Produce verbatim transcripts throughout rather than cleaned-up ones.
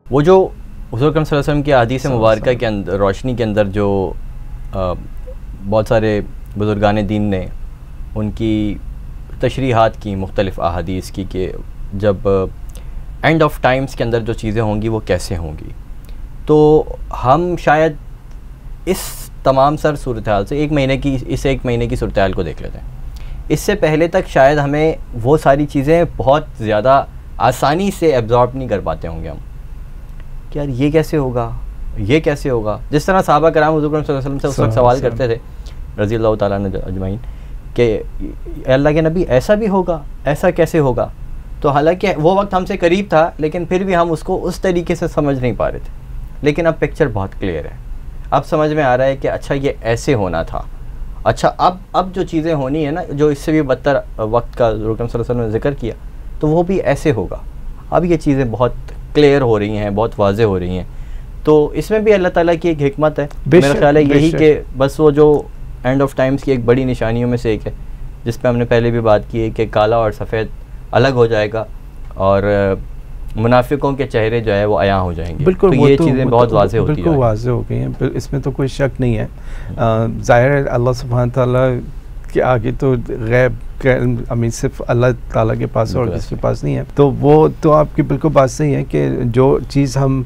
वो जो हुज़ूर अकरम सल्लल्लाहु अलैहि वसल्लम की अहादीस मुबारका के अंदर रोशनी के अंदर जो आ, बहुत सारे बुज़ुर्गान दीन ने उनकी तशरीहात की मुख्तलिफ़ अहादीस की कि जब एंड ऑफ टाइम्स के अंदर जो चीज़ें होंगी वो कैसे होंगी, तो हम शायद इस तमाम सर सूरत हाल से एक महीने की इस एक महीने की सूरत हाल को देख लेते हैं। इससे पहले तक शायद हमें वो सारी चीज़ें बहुत ज़्यादा आसानी से एब्जॉर्ब नहीं कर पाते होंगे हम कि यार ये कैसे होगा, ये कैसे होगा। जिस तरह सहाबा कराम हुज़ूर सल्लल्लाहु अलैहि वसल्लम से उस वक्त सवाल करते थे रज़ी अल्लाह तआला अन्हु अजमईन कि अल्लाह के नबी ऐसा भी होगा, ऐसा कैसे होगा। तो हालांकि वो वक्त हमसे करीब था लेकिन फिर भी हम उसको उस तरीके से समझ नहीं पा रहे थे। लेकिन अब पिक्चर बहुत क्लियर है, अब समझ में आ रहा है कि अच्छा ये ऐसे होना था। अच्छा अब अब जो चीज़ें होनी है ना, जो इससे भी बदतर वक्त का हुज़ूर सल्लल्लाहु अलैहि वसल्लम ने जिक्र किया, तो वो भी ऐसे होगा। अब ये चीज़ें बहुत क्लियर हो रही हैं, बहुत वाज़े हो रही हैं। तो इसमें भी अल्लाह ताला की एक हिकमत है। मेरा ख्याल है यही कि बस वो जो एंड ऑफ टाइम्स की एक बड़ी निशानियों में से एक है, जिस पे हमने पहले भी बात की है कि काला और सफ़ेद अलग हो जाएगा और मुनाफिकों के चेहरे जो है वो आया हो जाएंगे। बिल्कुल, तो ये चीज़ें बहुत वाज़े होती हैं, बिल्कुल वाज़े हो गई हैं, इसमें तो कोई शक नहीं है। ज़ाहिर है अल्लाह सुब्हान ताला के आगे तो गैब अमीन सिर्फ अल्लाह ताला के पास और किसी के पास नहीं है। तो वो तो आपकी बिल्कुल बात सही है कि जो चीज़ हम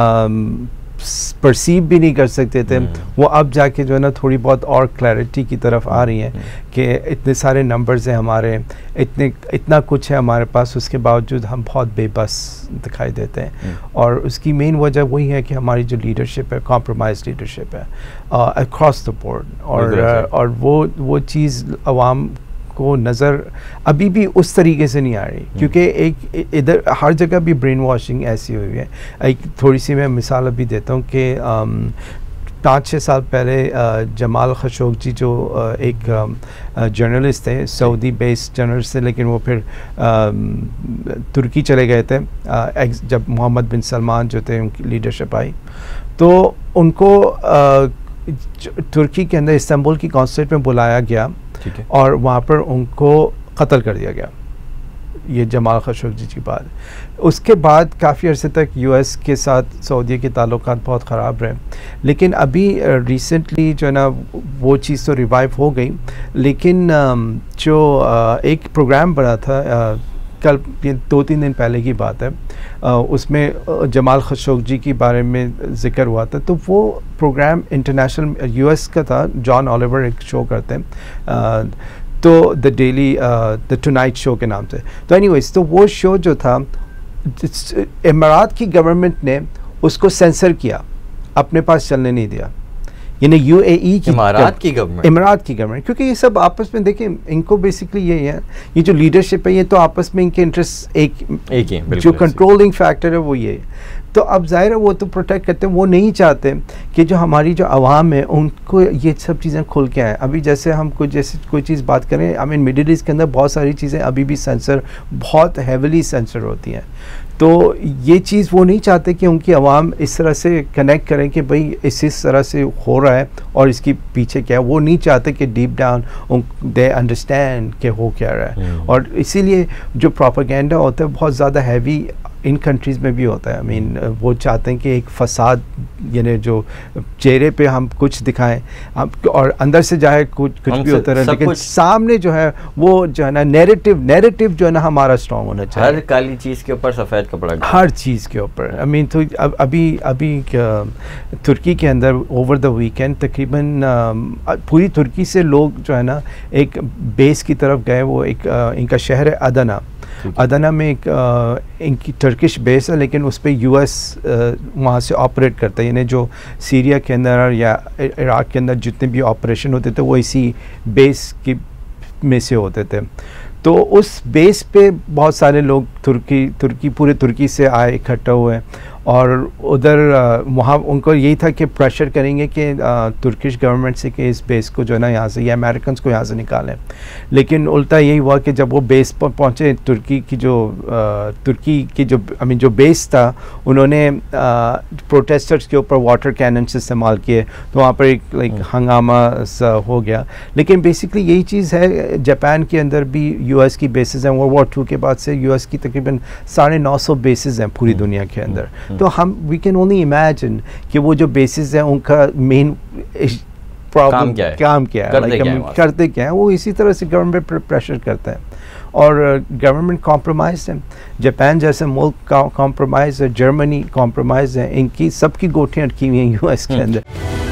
परसीव भी नहीं कर सकते थे वो अब जाके जो है ना थोड़ी बहुत और क्लैरिटी की तरफ आ रही है कि इतने सारे नंबर्स हैं हमारे, इतने इतना कुछ है हमारे पास, उसके बावजूद हम बहुत बेबस दिखाई देते हैं। और उसकी मेन वजह वही है कि हमारी जो लीडरशिप है, कॉम्प्रोमाइज लीडरशिप है अक्रॉस द बोर्ड। और और वो वो चीज़ अवाम को नज़र अभी भी उस तरीके से नहीं आ रही, क्योंकि एक इधर हर जगह भी ब्रेन वॉशिंग ऐसी हुई है। एक थोड़ी सी मैं मिसाल अभी देता हूँ कि पाँच छः साल पहले जमाल खशोगी जो एक जर्नलिस्ट थे, सऊदी बेस्ड जर्नलिस्ट थे, लेकिन वो फिर तुर्की चले गए थे जब मोहम्मद बिन सलमान जो थे उनकी लीडरशिप आई। तो उनको तुर्की के अंदर इस्तांबुल की कॉन्सुलेट में बुलाया गया और वहाँ पर उनको कत्ल कर दिया गया। ये जमाल खशोगी की बात। उसके बाद काफ़ी अरसे तक यूएस के साथ सऊदी के ताल्लुकात बहुत ख़राब रहे, लेकिन अभी रिसेंटली जो है ना वो चीज़ तो रिवाइव हो गई। लेकिन जो एक प्रोग्राम बना था कल, ये दो तीन दिन पहले की बात है, उसमें जमाल खशोगी के बारे में ज़िक्र हुआ था। तो वो प्रोग्राम इंटरनेशनल यूएस का था, जॉन ओलिवर एक शो करते हैं, तो the daily the tonight show के नाम से। तो एनीवेज, तो वो शो जो था इमारात की गवर्नमेंट ने उसको सेंसर किया, अपने पास चलने नहीं दिया। यानी यूएई की इमारात की गवर्नमेंट इमारात की गवर्नमेंट क्योंकि ये सब आपस में देखें, इनको बेसिकली ये है, ये जो लीडरशिप है ये तो आपस में इनके इंटरेस्ट एक, एक ही, जो कंट्रोलिंग फैक्टर है वो ये। तो अब जाहिर है वो तो प्रोटेक्ट करते हैं, वो नहीं चाहते कि जो हमारी जो आवाम है उनको ये सब चीज़ें खुल के आए। अभी जैसे हम कुछ जैसे कोई चीज़ बात करें, आई मीन मिडिल ईस्ट के अंदर बहुत सारी चीज़ें अभी भी सेंसर, बहुत हैविली सेंसर होती हैं। तो ये चीज़ वो नहीं चाहते कि उनकी आवाम इस तरह से कनेक्ट करें कि भाई इस इस तरह से हो रहा है और इसके पीछे क्या है। वो नहीं चाहते कि डीप डाउन दे अंडरस्टैंड कि हो क्या रहा है। और इसीलिए जो प्रोपेगेंडा होता है बहुत ज़्यादा हैवी इन कंट्रीज़ में भी होता है। आई मीन वो चाहते हैं कि एक फसाद, यानी जो चेहरे पे हम कुछ दिखाएं हम और अंदर से जाए कुछ कुछ भी होता है, लेकिन सामने जो है वो जो है ना नैरेटिव नैरेटिव जो है ना हमारा स्ट्रॉन्ग होना चाहिए। हर काली चीज़ के ऊपर सफ़ेद कपड़ा, हर चीज़ के ऊपर। आई मीन तो अब अभी अभी तुर्की के अंदर ओवर द वीकेंड तकरीबन पूरी तुर्की से लोग जो है ना एक बेस की तरफ गए। वो एक इनका शहर है अदना। अदना में एक आ, इनकी टर्किश बेस है, लेकिन उस पर यूएस वहाँ से ऑपरेट करता है। यानी जो सीरिया के अंदर या इराक़ के अंदर जितने भी ऑपरेशन होते थे वो इसी बेस की में से होते थे। तो उस बेस पे बहुत सारे लोग तुर्की तुर्की पूरे तुर्की से आए, इकट्ठा हुए और उधर वहाँ उनको यही था कि प्रेशर करेंगे कि तुर्किश गवर्नमेंट से कि इस बेस को जो है ना यहाँ से या अमेरिकन को यहाँ से निकालें। लेकिन उल्टा यही हुआ कि जब वो बेस पर पहुँचे, तुर्की की जो आ, तुर्की की जो आई मीन जो बेस था, उन्होंने प्रोटेस्टर्स के ऊपर वाटर कैनन से इस्तेमाल किए, तो वहाँ पर एक लाइक हंगामा सा हो गया। लेकिन बेसिकली यही चीज़ है, जापान के अंदर भी यूएस की बेसिस हैं। वर्ल्ड वॉर टू के बाद से यूएस की तकरीबन साढ़े नौ सौ बेसिस हैं पूरी दुनिया के अंदर। तो हम वी कैन ओनली इमेजिन कि वो जो बेसिस हैं उनका मेन प्रॉब्लम क्या है, काम क्या है, करते, like, क्या है करते क्या है। वो इसी तरह से गवर्नमेंट पर प्रेशर करता है और गवर्नमेंट कॉम्प्रोमाइज है। जापान जैसे मुल्क कॉम्प्रोमाइज है, जर्मनी कॉम्प्रोमाइज है, इनकी सबकी गोटियाँ अटकी हुई हैं यूएस के अंदर।